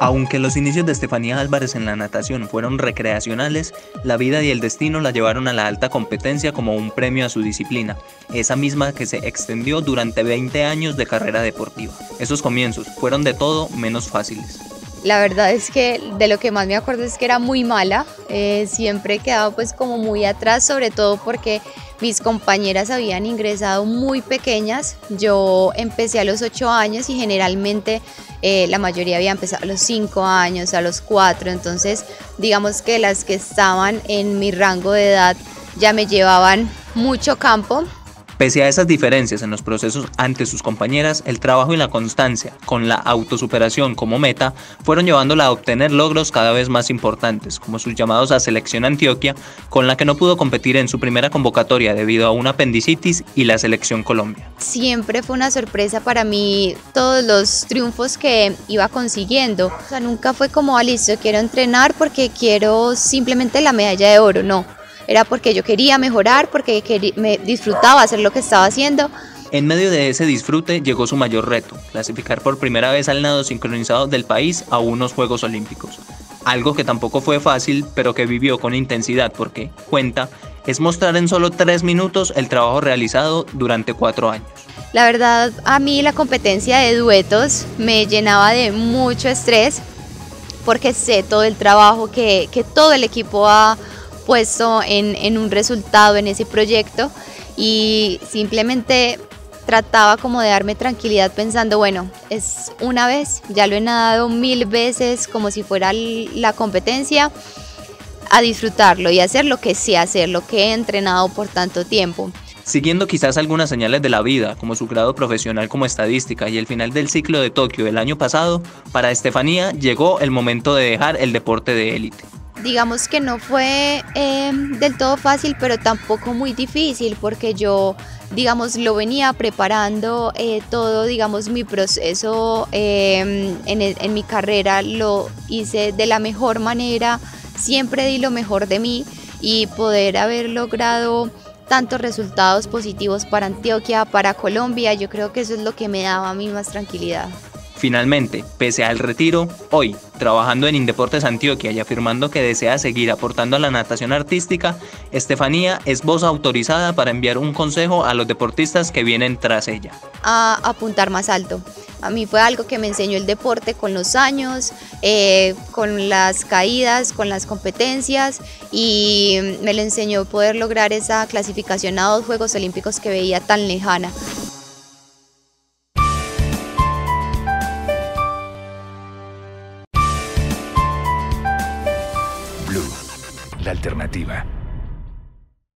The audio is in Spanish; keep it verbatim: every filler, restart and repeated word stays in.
Aunque los inicios de Estefanía Álvarez en la natación fueron recreacionales, la vida y el destino la llevaron a la alta competencia como un premio a su disciplina, esa misma que se extendió durante veinte años de carrera deportiva. Esos comienzos fueron de todo menos fáciles. La verdad es que de lo que más me acuerdo es que era muy mala, eh, siempre he quedado pues como muy atrás, sobre todo porque mis compañeras habían ingresado muy pequeñas. Yo empecé a los ocho años y generalmente eh, la mayoría había empezado a los cinco años, a los cuatro, entonces digamos que las que estaban en mi rango de edad ya me llevaban mucho campo. Pese a esas diferencias en los procesos ante sus compañeras, el trabajo y la constancia, con la autosuperación como meta, fueron llevándola a obtener logros cada vez más importantes, como sus llamados a Selección Antioquia, con la que no pudo competir en su primera convocatoria debido a una apendicitis, y la Selección Colombia. Siempre fue una sorpresa para mí todos los triunfos que iba consiguiendo. O sea, nunca fue como, ah, listo, quiero entrenar porque quiero simplemente la medalla de oro, no. Era porque yo quería mejorar, porque quería, me disfrutaba hacer lo que estaba haciendo. En medio de ese disfrute llegó su mayor reto, clasificar por primera vez al nado sincronizado del país a unos Juegos Olímpicos. Algo que tampoco fue fácil, pero que vivió con intensidad porque, cuenta, es mostrar en solo tres minutos el trabajo realizado durante cuatro años. La verdad, a mí la competencia de duetos me llenaba de mucho estrés porque sé todo el trabajo que, que todo el equipo ha puesto en, en un resultado en ese proyecto, y simplemente trataba como de darme tranquilidad pensando, bueno, es una vez, ya lo he nadado mil veces como si fuera la competencia, a disfrutarlo y hacer lo que sé hacer, lo que he entrenado por tanto tiempo. Siguiendo quizás algunas señales de la vida, como su grado profesional como estadística y el final del ciclo de Tokio del año pasado, para Estefanía llegó el momento de dejar el deporte de élite. Digamos que no fue eh, del todo fácil, pero tampoco muy difícil, porque yo, digamos, lo venía preparando eh, todo, digamos, mi proceso eh, en, en mi carrera lo hice de la mejor manera, siempre di lo mejor de mí, y poder haber logrado tantos resultados positivos para Antioquia, para Colombia, yo creo que eso es lo que me daba a mí más tranquilidad. Finalmente, pese al retiro, hoy, trabajando en Indeportes Antioquia y afirmando que desea seguir aportando a la natación artística, Estefanía es voz autorizada para enviar un consejo a los deportistas que vienen tras ella. A apuntar más alto. A mí fue algo que me enseñó el deporte con los años, eh, con las caídas, con las competencias, y me lo enseñó poder lograr esa clasificación a dos Juegos Olímpicos que veía tan lejana. Blue, la alternativa.